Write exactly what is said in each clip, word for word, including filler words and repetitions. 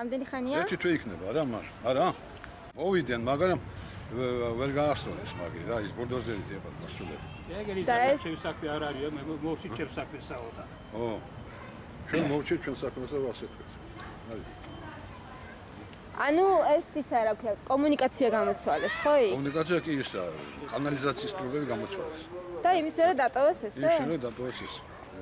რამდენი ხანია? ერთი თვე იქნება რა, არა. მოვიდნენ, მაგრამ ვერ გაახსოვეს მაგის რა, ის ბულდოზერით ებად მასულები. ეგრე ის საქმე არ არისო, მე მოვჭით ჩემს საქმესაო და. ო. ჩვენ მოვჭით ჩვენ საქმესაო ასე თქვით. აი. ანუ ეს ისა რა ქვია, კომუნიკაცია გამოცვალეს, ხო? კომუნიკაცია კი ისა, კანალიზაციის ტრუბები გამოცვალეს. და იმის მერე დატოვეს ესე? იმის მერე დატოვეს ეს.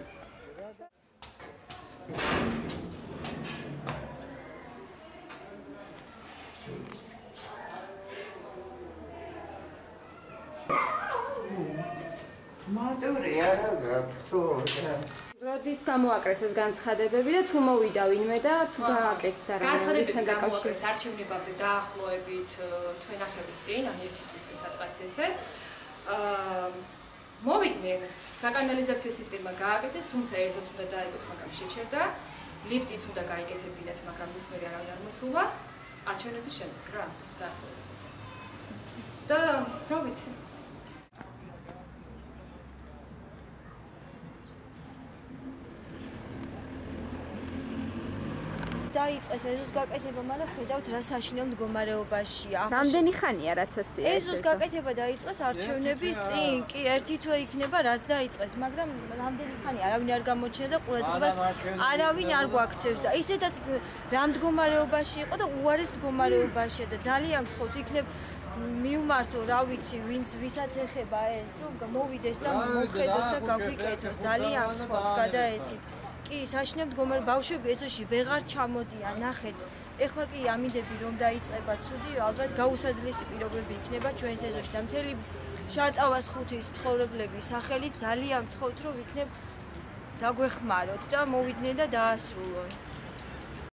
მოდური არა გაქვთ. როდის გამოაკრეს ეს განცხადებები და თუ მოვიდა ვინმე და თუ გააკეთდა რა? განცხადებები გამოაკრეს არჩევნებამდე დაახლოებით თვენახევრის წინ, ან ერთი თვის წინ სადღაც ესე. აა მოვიდნენ, საკანალიზაციო სისტემა გააკეთეს, თუმცა ესეც უნდა დაიგოთ, მაგრამ შეჩერდა. ლიფტიც უნდა გაიგეთებინათ, მაგრამ ის მერე არავინ არ მოსულა. არჩევნების შემდეგ რა, დაახლოებით ესე. და რა ვიცი. დაიწყეს ეზოს გაკეთება, მაგრამ ხედავთ რა საშინელ მდგომარეობაშია. რამდენი ხანია რაც ასეა? ეზოს გაკეთება დაიწყეს არჩევნების წინ, კი, ერთი თვე იქნება რაც დაიწყეს, მაგრამ რამდენი ხანია არავინ არ გამოჩნდა და ყურადღებას არავინ არ გვაქცევს და ისედაც რა მდგომარეობაში იყო და უარეს მდგომარეობაშია და ძალიან გთხოვთ იქნებ მიუმართო, რა ვიცი, ვინც ვისაც ეხება ეს, რომ მოვიდეს და მოხედოს და გაგვიკეთოს, ძალიან გთხოვთ, გადაეცით. კი, საშინელ მდგომარე ბავშვები ეზოში ვეღარ ჩამოდიან, ნახეთ. ეხლა კი ამინდები რომ დაიწყება ცუდი, ალბათ გაუსაძლისი პირობები იქნება ჩვენს ეზოში და მთელი შატავას ხუთის ცხოვრებლების სახელით ძალიან გთხოვთ, რომ იქნებ დაგვეხმაროთ და მოვიდნენ და დაასრულონ.